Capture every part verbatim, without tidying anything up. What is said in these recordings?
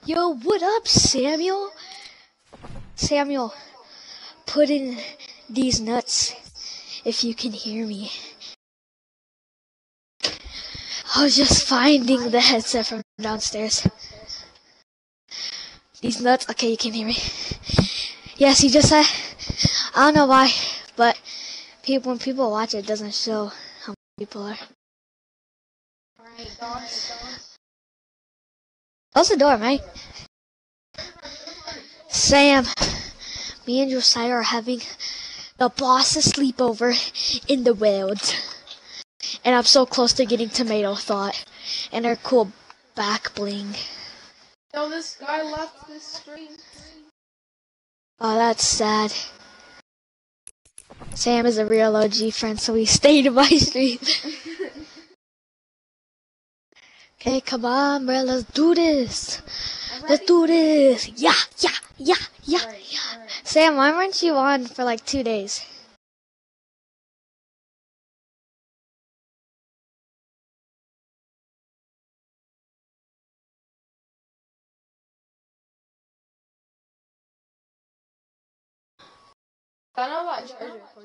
Yo, what up, Samuel? Samuel, put in these nuts if you can hear me. I was just finding the headset from downstairs. These nuts, okay, you can hear me. Yes, he just said, I don't know why, but people when people watch it, it doesn't show how many people are. Close the door, man. Sam, me and Josiah are having the boss's sleepover in the woods. And I'm so close to getting tomato thought. And her cool back bling. No, this guy left this stream. Oh, that's sad. Sam is a real O G friend, so he stayed in my stream. Okay, come on, bro, let's do this. Let's do this. Yeah, yeah, yeah, yeah, yeah. Sam, why weren't you on for like two days? I know what charger for.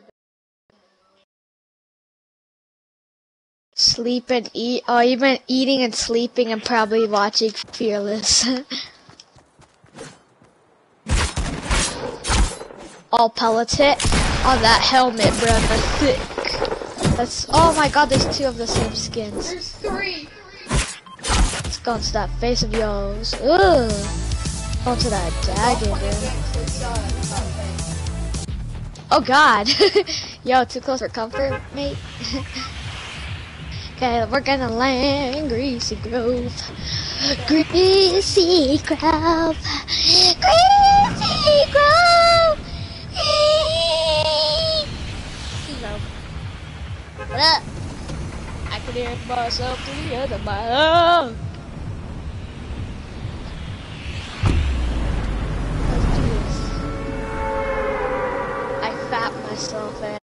Sleep and eat. Oh, you've been eating and sleeping and probably watching Fearless. All pellets hit. Oh, that helmet, bro. That's thick. That's. Oh my god, there's two of the same skins. There's three. Let's go into that face of yours. Ugh. Go into that dragon, dude. Oh god. Yo, too close for comfort, mate. Okay, we're gonna land Greasy Grove. Greasy Grove. Greasy Grove. What up? I can hear myself through the other mile. Let's do this. I fat myself, eh?